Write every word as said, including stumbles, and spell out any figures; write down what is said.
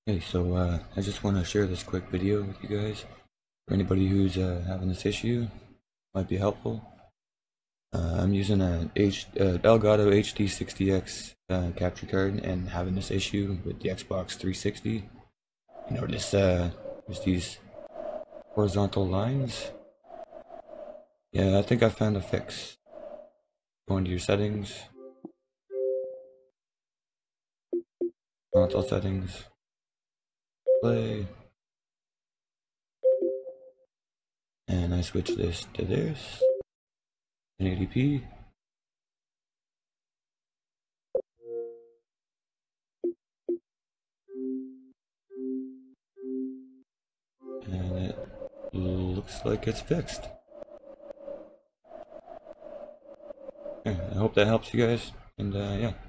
Hey, so uh, I just want to share this quick video with you guys. For anybody who's uh, having this issue, might be helpful. Uh, I'm using an H uh, Elgato H D sixty X uh, capture card and having this issue with the Xbox three sixty. You notice uh, there's these horizontal lines. Yeah, I think I found a fix. Go into your settings, console settings, play, and I switch this to this, ten eighty p. And it looks like it's fixed. Yeah, I hope that helps you guys, and uh, yeah.